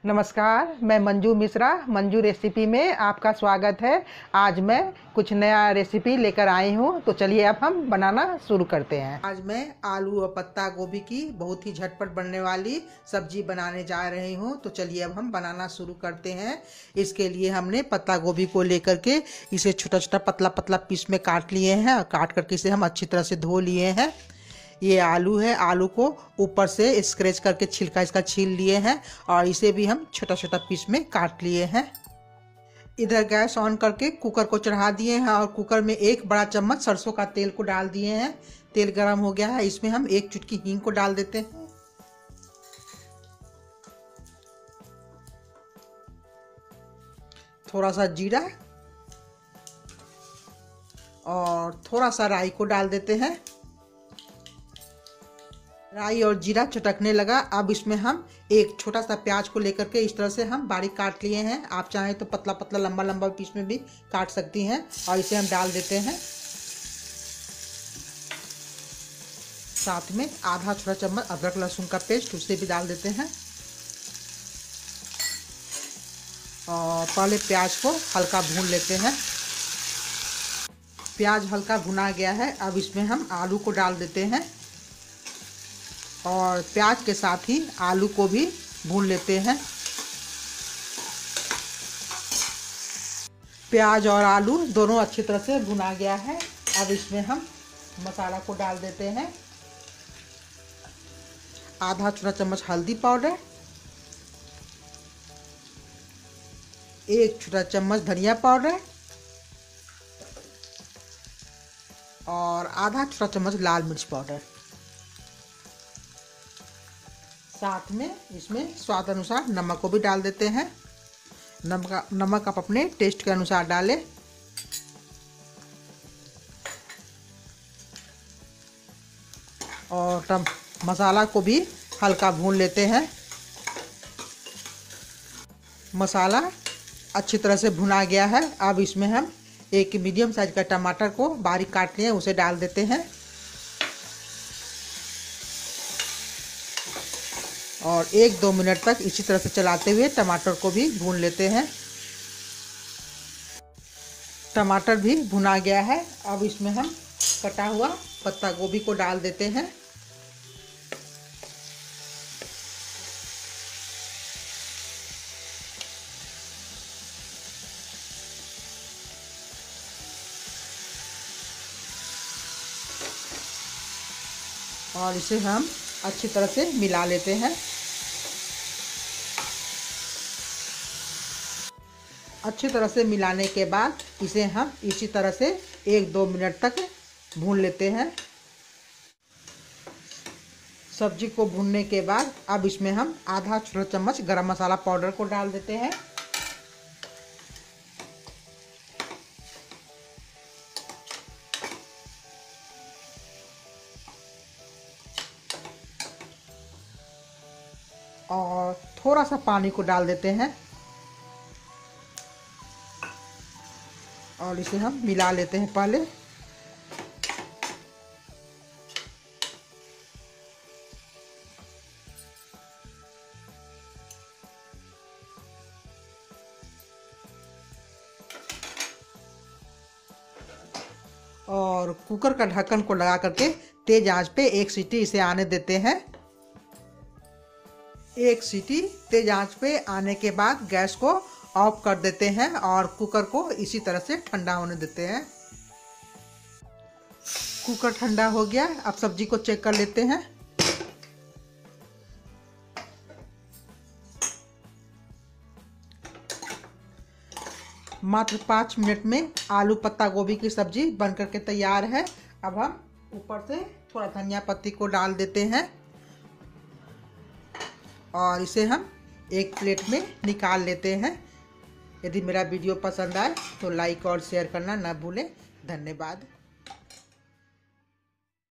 नमस्कार, मैं मंजू मिश्रा। मंजू रेसिपी में आपका स्वागत है। आज मैं कुछ नया रेसिपी लेकर आई हूँ, तो चलिए अब हम बनाना शुरू करते हैं। आज मैं आलू और पत्ता गोभी की बहुत ही झटपट बनने वाली सब्जी बनाने जा रही हूँ। तो चलिए अब हम बनाना शुरू करते हैं। इसके लिए हमने पत्ता गोभी को लेकर के इसे छोटा छोटा पतला पतला पीस में काट लिए हैं और काट करके इसे हम अच्छी तरह से धो लिए हैं। ये आलू है, आलू को ऊपर से स्क्रैच करके छिलका इसका छील लिए हैं और इसे भी हम छोटा छोटा पीस में काट लिए हैं। इधर गैस ऑन करके कुकर को चढ़ा दिए हैं और कुकर में 1 बड़ा चम्मच सरसों का तेल को डाल दिए हैं। तेल गरम हो गया है, इसमें हम 1 चुटकी हींग को डाल देते हैं। थोड़ा सा जीरा और थोड़ा सा राई को डाल देते हैं। राई और जीरा चटकने लगा। अब इसमें हम एक छोटा सा प्याज को लेकर के इस तरह से हम बारीक काट लिए हैं। आप चाहें तो पतला पतला लंबा लंबा पीस में भी काट सकती हैं और इसे हम डाल देते हैं। साथ में आधा छोटा चम्मच अदरक लहसुन का पेस्ट उसे भी डाल देते हैं और पहले प्याज को हल्का भून लेते हैं। प्याज हल्का भुना गया है, अब इसमें हम आलू को डाल देते हैं और प्याज के साथ ही आलू को भी भून लेते हैं। प्याज और आलू दोनों अच्छी तरह से भुना गया है। अब इसमें हम मसाला को डाल देते हैं। आधा छोटा चम्मच हल्दी पाउडर, 1 छोटा चम्मच धनिया पाउडर और आधा छोटा चम्मच लाल मिर्च पाउडर। साथ में इसमें स्वाद अनुसार नमक को भी डाल देते हैं। नमक आप अपने टेस्ट के अनुसार डालें। और मसाला को भी हल्का भून लेते हैं। मसाला अच्छी तरह से भुना गया है। अब इसमें हम एक मीडियम साइज का टमाटर को बारीक काट लिए उसे डाल देते हैं और 1-2 मिनट तक इसी तरह से चलाते हुए टमाटर को भी भून लेते हैं। टमाटर भी भुना गया है। अब इसमें हम कटा हुआ पत्ता गोभी को डाल देते हैं और इसे हम अच्छी तरह से मिला लेते हैं। अच्छी तरह से मिलाने के बाद इसे हम इसी तरह से 1-2 मिनट तक भून लेते हैं। सब्जी को भूनने के बाद अब इसमें हम आधा छोटा चम्मच गरम मसाला पाउडर को डाल देते हैं और थोड़ा सा पानी को डाल देते हैं और इसे हम मिला लेते हैं पहले। और कुकर का ढक्कन को लगा करके तेज आंच पे 1 सीटी इसे आने देते हैं। 1 सीटी तेज आंच पे आने के बाद गैस को ऑफ कर देते हैं और कुकर को इसी तरह से ठंडा होने देते हैं। कुकर ठंडा हो गया। अब सब्जी को चेक कर लेते हैं। मात्र 5 मिनट में आलू पत्ता गोभी की सब्जी बनकर के तैयार है। अब हम ऊपर से थोड़ा धनिया पत्ती को डाल देते हैं और इसे हम एक प्लेट में निकाल लेते हैं। यदि मेरा वीडियो पसंद आए तो लाइक और शेयर करना न भूलें। धन्यवाद।